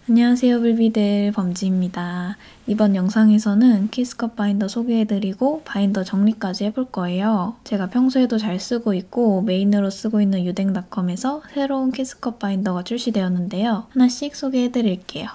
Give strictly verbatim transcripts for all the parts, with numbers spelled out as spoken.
안녕하세요 불비들, 범지입니다. 이번 영상에서는 키스컵 바인더 소개해드리고 바인더 정리까지 해볼 거예요. 제가 평소에도 잘 쓰고 있고 메인으로 쓰고 있는 유댕닷컴에서 새로운 키스컵 바인더가 출시되었는데요. 하나씩 소개해드릴게요.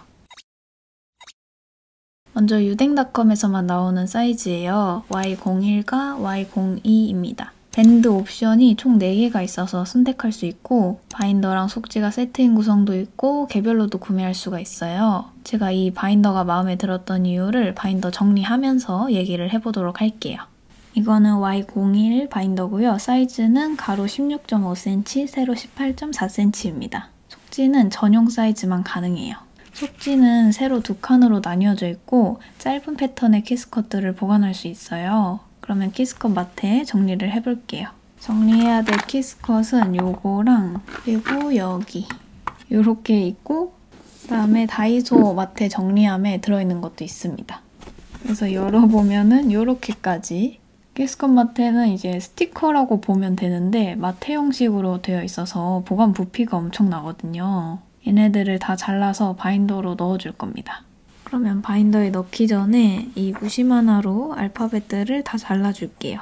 먼저 유댕닷컴에서만 나오는 사이즈예요. 와이 공일과 와이 공이입니다. 밴드 옵션이 총 네 개가 있어서 선택할 수 있고 바인더랑 속지가 세트인 구성도 있고 개별로도 구매할 수가 있어요. 제가 이 바인더가 마음에 들었던 이유를 바인더 정리하면서 얘기를 해보도록 할게요. 이거는 와이 공일 바인더고요. 사이즈는 가로 십육 점 오 센티미터, 세로 십팔 점 사 센티미터입니다. 속지는 전용 사이즈만 가능해요. 속지는 세로 두 칸으로 나뉘어져 있고 짧은 패턴의 키스컷들을 보관할 수 있어요. 그러면 키스컷 마트에 정리를 해볼게요. 정리해야 될 키스컷은 요거랑 그리고 여기 요렇게 있고 그다음에 다이소 마트에 정리함에 들어있는 것도 있습니다. 그래서 열어보면은 요렇게까지 키스컷 마트에는 이제 스티커라고 보면 되는데 마트 형식으로 되어 있어서 보관 부피가 엄청 나거든요. 얘네들을 다 잘라서 바인더로 넣어줄 겁니다. 그러면 바인더에 넣기 전에 이 무심하나로 알파벳들을 다 잘라줄게요.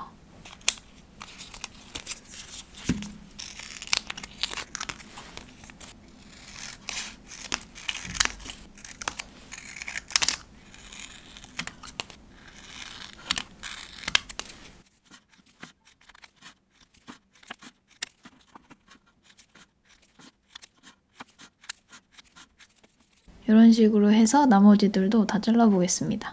이런 식으로 해서 나머지들도 다 잘라보겠습니다.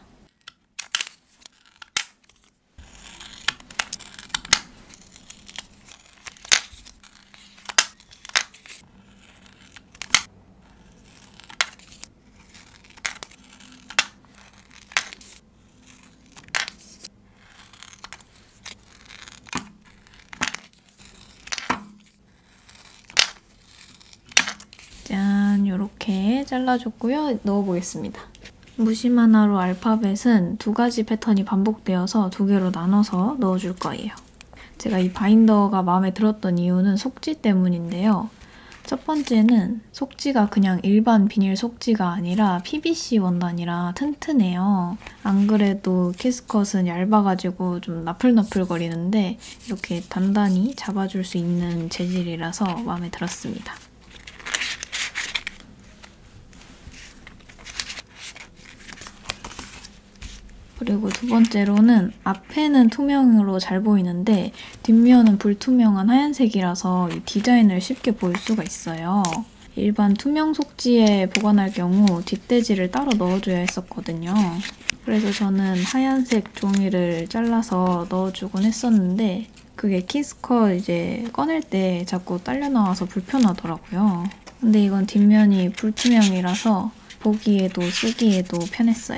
짠, 요렇게 잘라줬고요. 넣어보겠습니다. 무심하나로 알파벳은 두 가지 패턴이 반복되어서 두 개로 나눠서 넣어줄 거예요. 제가 이 바인더가 마음에 들었던 이유는 속지 때문인데요. 첫 번째는 속지가 그냥 일반 비닐 속지가 아니라 피비씨 원단이라 튼튼해요. 안 그래도 키스컷은 얇아가지고 좀 나풀나풀거리는데 이렇게 단단히 잡아줄 수 있는 재질이라서 마음에 들었습니다. 그리고 두 번째로는 앞에는 투명으로 잘 보이는데 뒷면은 불투명한 하얀색이라서 이 디자인을 쉽게 볼 수가 있어요. 일반 투명 속지에 보관할 경우 뒷대지를 따로 넣어줘야 했었거든요. 그래서 저는 하얀색 종이를 잘라서 넣어주곤 했었는데 그게 키스컷 이제 꺼낼 때 자꾸 딸려 나와서 불편하더라고요. 근데 이건 뒷면이 불투명이라서 보기에도 쓰기에도 편했어요.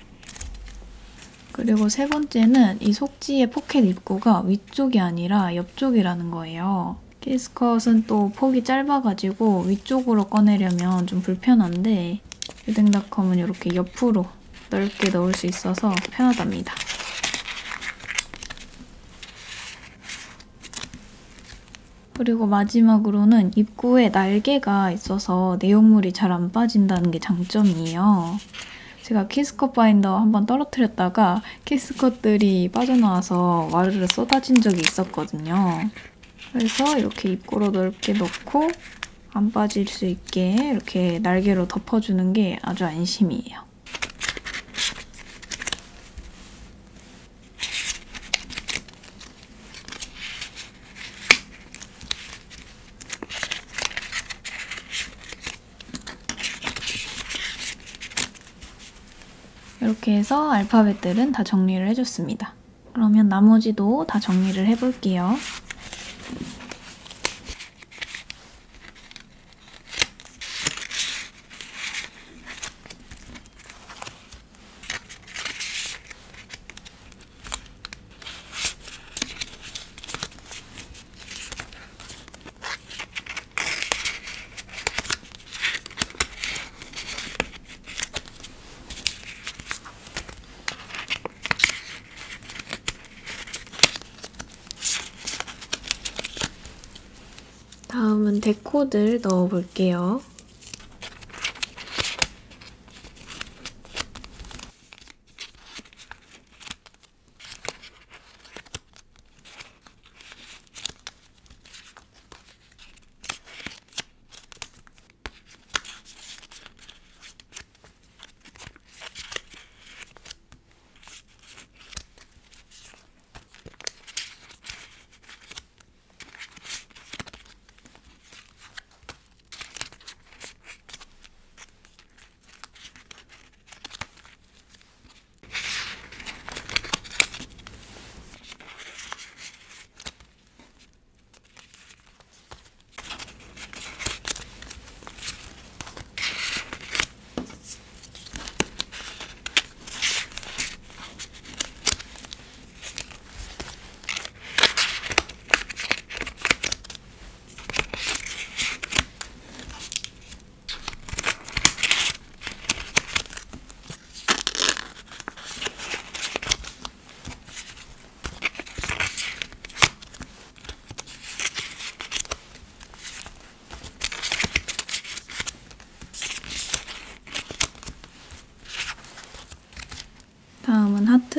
그리고 세 번째는 이 속지의 포켓 입구가 위쪽이 아니라 옆쪽이라는 거예요. 키스컷은 또 폭이 짧아가지고 위쪽으로 꺼내려면 좀 불편한데 유댕닷컴은 이렇게 옆으로 넓게 넣을 수 있어서 편하답니다. 그리고 마지막으로는 입구에 날개가 있어서 내용물이 잘 안 빠진다는 게 장점이에요. 제가 키스컷 바인더 한번 떨어뜨렸다가 키스컷들이 빠져나와서 와르르 쏟아진 적이 있었거든요. 그래서 이렇게 입구로 넓게 넣고 안 빠질 수 있게 이렇게 날개로 덮어주는 게 아주 안심이에요. 이렇게 해서 알파벳들은 다 정리를 해줬습니다. 그러면 나머지도 다 정리를 해볼게요. 다음은 데코들 넣어볼게요.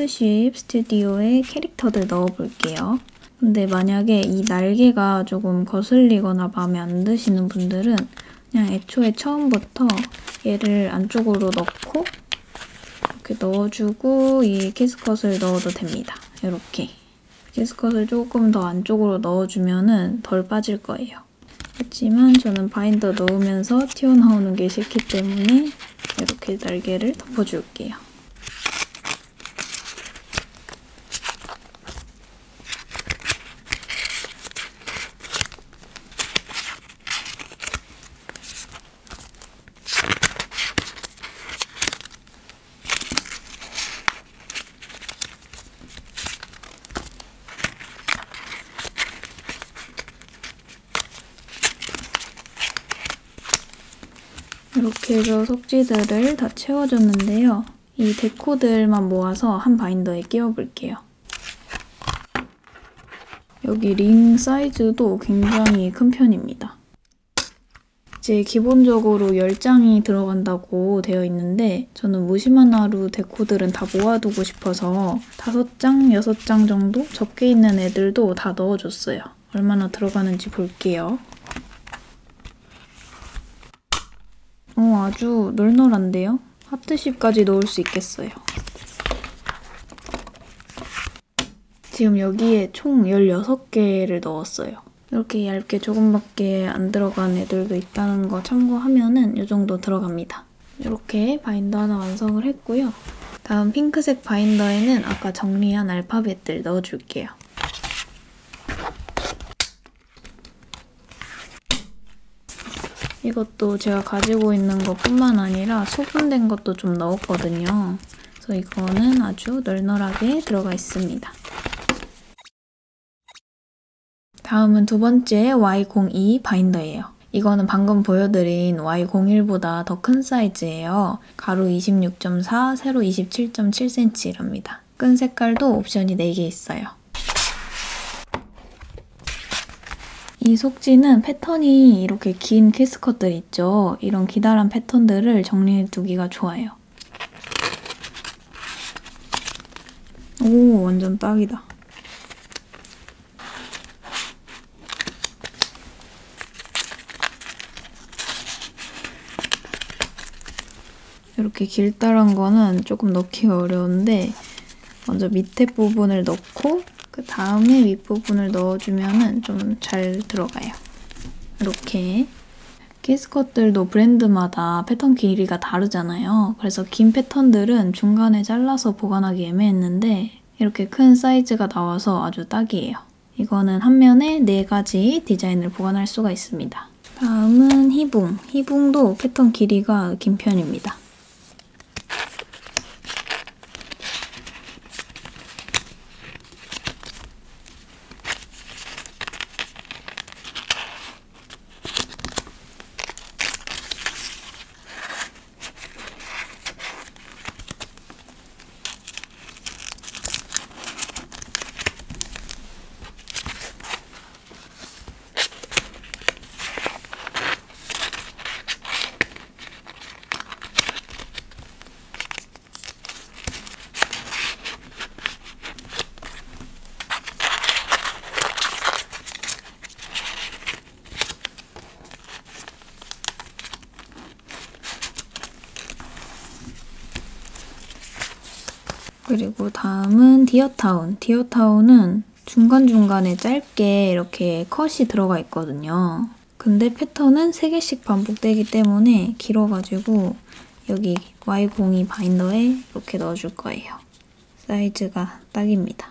파트십 스튜디오의 캐릭터들 넣어볼게요. 근데 만약에 이 날개가 조금 거슬리거나 마음에 안 드시는 분들은 그냥 애초에 처음부터 얘를 안쪽으로 넣고 이렇게 넣어주고 이 키스컷을 넣어도 됩니다. 이렇게 키스컷을 조금 더 안쪽으로 넣어주면 덜 빠질 거예요. 하지만 저는 바인더 넣으면서 튀어나오는 게 싫기 때문에 이렇게 날개를 덮어줄게요. 이렇게 해서 속지들을 다 채워줬는데요. 이 데코들만 모아서 한 바인더에 끼워볼게요. 여기 링 사이즈도 굉장히 큰 편입니다. 이제 기본적으로 열 장이 들어간다고 되어 있는데 저는 무심한 하루 데코들은 다 모아두고 싶어서 다섯 장, 여섯 장 정도 적게 있는 애들도 다 넣어줬어요. 얼마나 들어가는지 볼게요. 어, 아주 널널한데요? 하트십까지 넣을 수 있겠어요. 지금 여기에 총 열여섯 개를 넣었어요. 이렇게 얇게 조금밖에 안 들어간 애들도 있다는 거 참고하면은 이 정도 들어갑니다. 이렇게 바인더 하나 완성을 했고요. 다음 핑크색 바인더에는 아까 정리한 알파벳들 넣어줄게요. 이것도 제가 가지고 있는 것뿐만 아니라 소분된 것도 좀 넣었거든요. 그래서 이거는 아주 널널하게 들어가 있습니다. 다음은 두 번째 와이 공이 바인더예요. 이거는 방금 보여드린 와이 공일보다 더 큰 사이즈예요. 가로 이십육 점 사, 세로 이십칠 점 칠 센티미터랍니다. 끈 색깔도 옵션이 네 개 있어요. 이 속지는 패턴이 이렇게 긴 키스컷들 있죠? 이런 기다란 패턴들을 정리해두기가 좋아요. 오, 완전 딱이다. 이렇게 길다란 거는 조금 넣기가 어려운데 먼저 밑에 부분을 넣고 그 다음에 윗부분을 넣어주면 좀 잘 들어가요. 이렇게 키스컷들도 브랜드마다 패턴 길이가 다르잖아요. 그래서 긴 패턴들은 중간에 잘라서 보관하기 애매했는데 이렇게 큰 사이즈가 나와서 아주 딱이에요. 이거는 한 면에 네 가지 디자인을 보관할 수가 있습니다. 다음은 희붕. 희붕도 패턴 길이가 긴 편입니다. 그리고 다음은 디어타운. 디어타운은 중간중간에 짧게 이렇게 컷이 들어가 있거든요. 근데 패턴은 세 개씩 반복되기 때문에 길어가지고 여기 와이 공이 바인더에 이렇게 넣어줄 거예요. 사이즈가 딱입니다.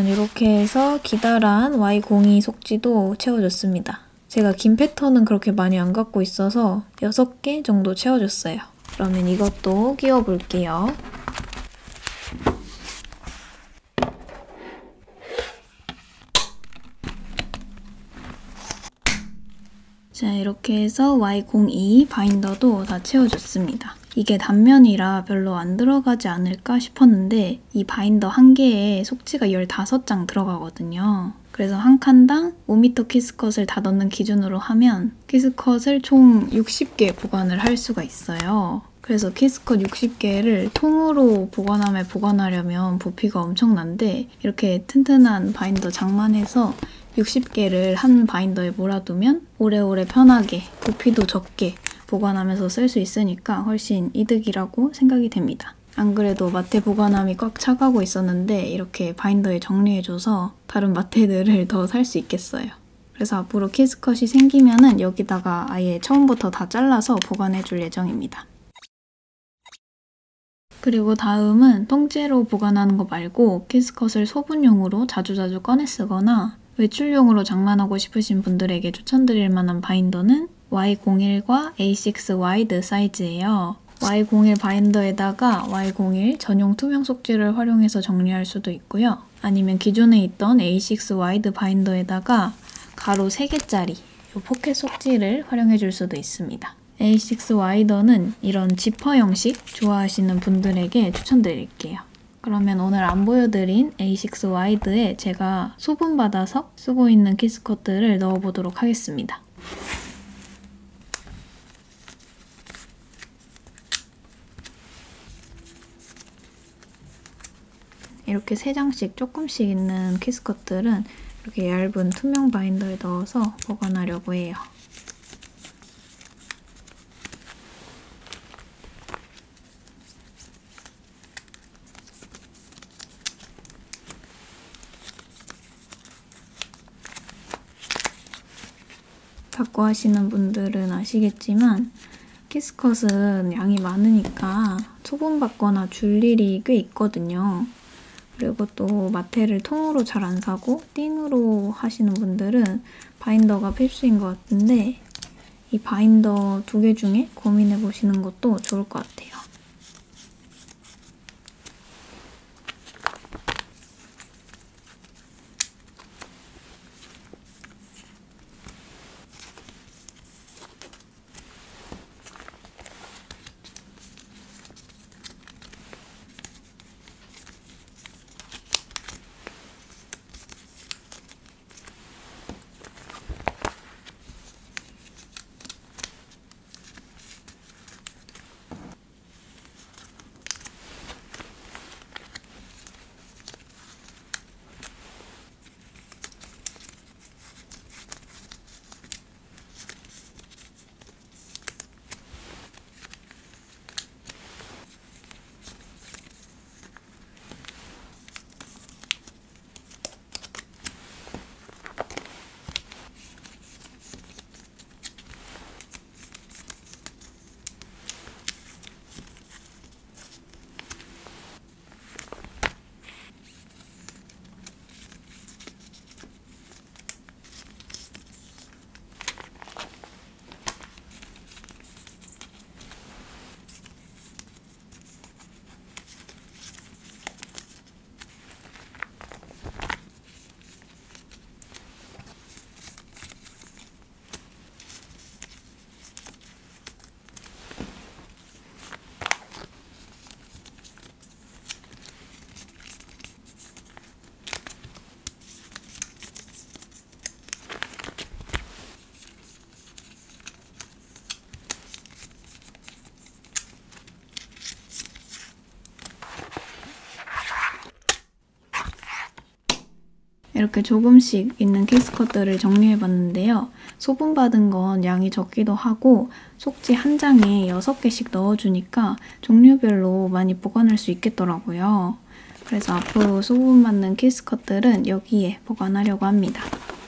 이렇게 해서 기다란 와이 공이 속지도 채워줬습니다. 제가 긴 패턴은 그렇게 많이 안 갖고 있어서 여섯 개 정도 채워줬어요. 그러면 이것도 끼워볼게요. 자, 이렇게 해서 와이 공이 바인더도 다 채워줬습니다. 이게 단면이라 별로 안 들어가지 않을까 싶었는데 이 바인더 한 개에 속지가 열다섯 장 들어가거든요. 그래서 한 칸당 오 미터 키스컷을 다 넣는 기준으로 하면 키스컷을 총 육십 개 보관을 할 수가 있어요. 그래서 키스컷 육십 개를 통으로 보관함에 보관하려면 부피가 엄청난데 이렇게 튼튼한 바인더 장만해서 육십 개를 한 바인더에 몰아두면 오래오래 편하게 부피도 적게 보관하면서 쓸 수 있으니까 훨씬 이득이라고 생각이 됩니다. 안 그래도 마테 보관함이 꽉 차가고 있었는데 이렇게 바인더에 정리해줘서 다른 마테들을 더 살 수 있겠어요. 그래서 앞으로 키스컷이 생기면은 여기다가 아예 처음부터 다 잘라서 보관해줄 예정입니다. 그리고 다음은 통째로 보관하는 거 말고 키스컷을 소분용으로 자주자주 꺼내 쓰거나 외출용으로 장만하고 싶으신 분들에게 추천드릴 만한 바인더는 와이 공일과 에이 식스 와이드 사이즈예요. 와이 공일 바인더에다가 와이 공일 전용 투명 속지를 활용해서 정리할 수도 있고요. 아니면 기존에 있던 에이 식스 와이드 바인더에다가 가로 세 개짜리 이 포켓 속지를 활용해 줄 수도 있습니다. 에이 식스 와이더는 이런 지퍼 형식 좋아하시는 분들에게 추천드릴게요. 그러면 오늘 안 보여드린 에이 식스 와이드에 제가 소분받아서 쓰고 있는 키스컷들을 넣어보도록 하겠습니다. 이렇게 세 장씩 조금씩 있는 키스컷들은 이렇게 얇은 투명 바인더에 넣어서 보관하려고 해요. 자꾸 하시는 분들은 아시겠지만 키스컷은 양이 많으니까 소분받거나 줄 일이 꽤 있거든요. 그리고 또 마테를 통으로 잘 안 사고 띵으로 하시는 분들은 바인더가 필수인 것 같은데 이 바인더 두 개 중에 고민해 보시는 것도 좋을 것 같아요. 이렇게 조금씩 있는 키스컷들을 정리해봤는데요. 소분받은 건 양이 적기도 하고 속지 한 장에 여섯 개씩 넣어주니까 종류별로 많이 보관할 수 있겠더라고요. 그래서 앞으로 소분받는 키스컷들은 여기에 보관하려고 합니다.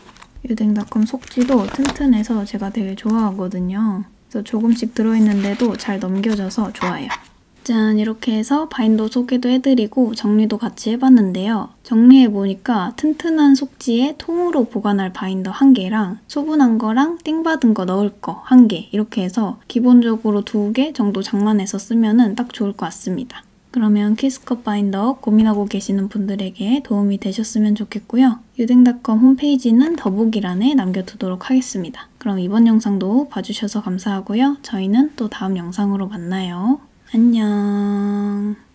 유댕닷컴 속지도 튼튼해서 제가 되게 좋아하거든요. 그래서 조금씩 들어있는데도 잘 넘겨져서 좋아요. 짠, 이렇게 해서 바인더 소개도 해드리고 정리도 같이 해봤는데요. 정리해보니까 튼튼한 속지에 통으로 보관할 바인더 한 개랑 소분한 거랑 띵받은 거 넣을 거 한 개 이렇게 해서 기본적으로 두 개 정도 장만해서 쓰면 딱 좋을 것 같습니다. 그러면 키스컵 바인더 고민하고 계시는 분들에게 도움이 되셨으면 좋겠고요. 유댕닷컴 홈페이지는 더보기란에 남겨두도록 하겠습니다. 그럼 이번 영상도 봐주셔서 감사하고요. 저희는 또 다음 영상으로 만나요. 안녕.